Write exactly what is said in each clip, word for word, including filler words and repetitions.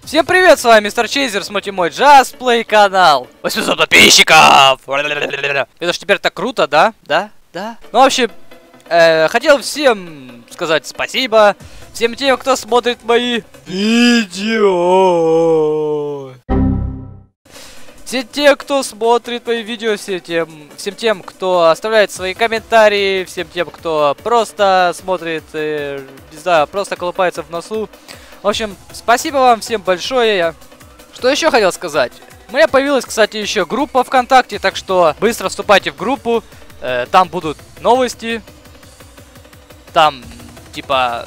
Всем привет, с вами Мистер Чейзер, смотрите мой Just Play канал. восемьсот подписчиков! Это ж теперь так круто, да? Да? Да? Ну, вообще, э, хотел всем сказать спасибо. Всем тем, кто смотрит мои видео. Все те, кто смотрит мои видео, всем тем, всем тем, кто оставляет свои комментарии, всем тем, кто просто смотрит, э, не знаю, просто колупается в носу. В общем, спасибо вам всем большое. Что еще хотел сказать? У меня появилась, кстати, еще группа ВКонтакте, так что быстро вступайте в группу. Э, там будут новости. Там, типа...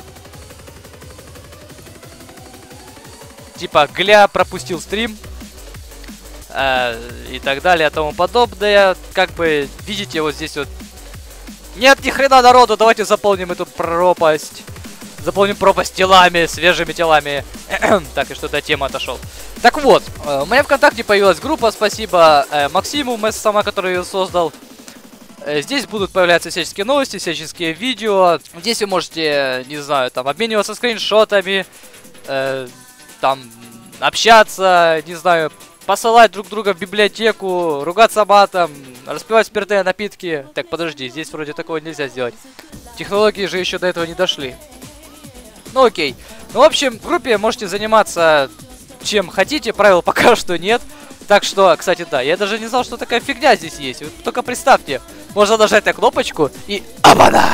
Типа, Гля пропустил стрим. Э, и так далее, и тому подобное. Как бы, видите, вот здесь вот... Нет, ни хрена народу, давайте заполним эту пропасть. Заполним пропасть телами, свежими телами. Так, и что-то тема отошел. Так вот, э, у меня ВКонтакте появилась группа, спасибо э, Максиму, сама, который ее создал. Э, здесь будут появляться всяческие новости, всяческие видео. Здесь вы можете, не знаю, там, обмениваться скриншотами, э, там, общаться, не знаю, посылать друг друга в библиотеку, ругаться матом, распивать спиртные напитки. Так, подожди, здесь вроде такого нельзя сделать. Технологии же еще до этого не дошли. Ну окей. Ну, в общем, в группе можете заниматься чем хотите, правил пока что нет. Так что, кстати, да, я даже не знал, что такая фигня здесь есть. Вы только представьте, можно нажать на кнопочку и... Абана!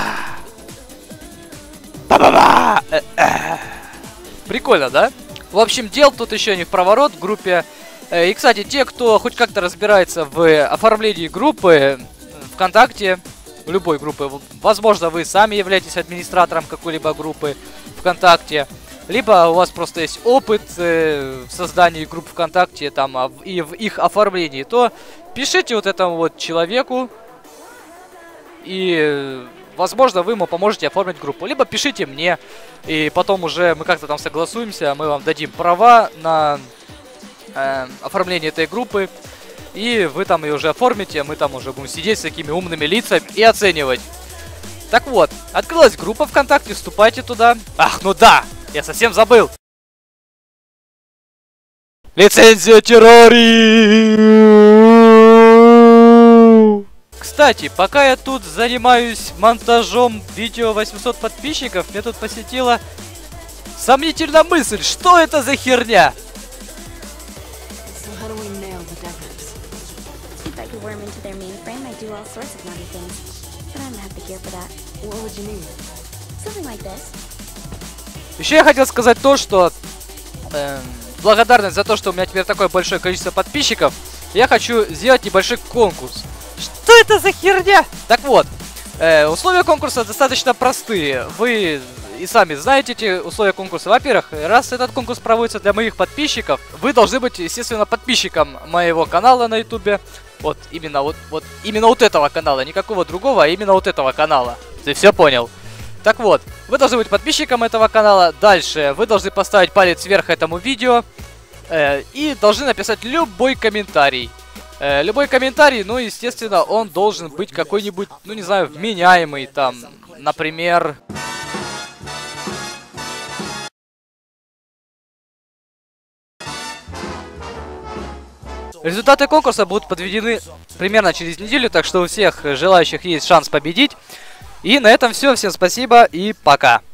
Ба-ба-ба! Прикольно, да? В общем, дел тут еще не в проворот в группе. И, кстати, те, кто хоть как-то разбирается в оформлении группы ВКонтакте, любой группы, возможно, вы сами являетесь администратором какой-либо группы ВКонтакте, либо у вас просто есть опыт э, в создании групп ВКонтакте там, а, и в их оформлении, то пишите вот этому вот человеку, и, э, возможно, вы ему поможете оформить группу. Либо пишите мне, и потом уже мы как-то там согласуемся, мы вам дадим права на э, оформление этой группы, и вы там ее уже оформите, мы там уже будем сидеть с такими умными лицами и оценивать. Так вот, открылась группа ВКонтакте, вступайте туда. Ах, ну да, я совсем забыл. Лицензия террории. Кстати, пока я тут занимаюсь монтажом видео восемьсот подписчиков, мне тут посетила сомнительная мысль, что это за херня? Еще я хотел сказать то, что э, благодарность за то, что у меня теперь такое большое количество подписчиков, я хочу сделать небольшой конкурс. Что это за херня? Так вот, э, условия конкурса достаточно простые. Вы и сами знаете эти условия конкурса. Во-первых, раз этот конкурс проводится для моих подписчиков, вы должны быть, естественно, подписчиком моего канала на ютубе. Вот, именно вот, вот, именно вот этого канала, никакого другого, а именно вот этого канала. Ты все понял? Так вот, вы должны быть подписчиком этого канала. Дальше вы должны поставить палец вверх этому видео э, и должны написать любой комментарий. Э, любой комментарий, ну, естественно, он должен быть какой-нибудь, ну, не знаю, вменяемый там, например... Результаты конкурса будут подведены примерно через неделю, так что у всех желающих есть шанс победить. И на этом все. Всем спасибо и пока.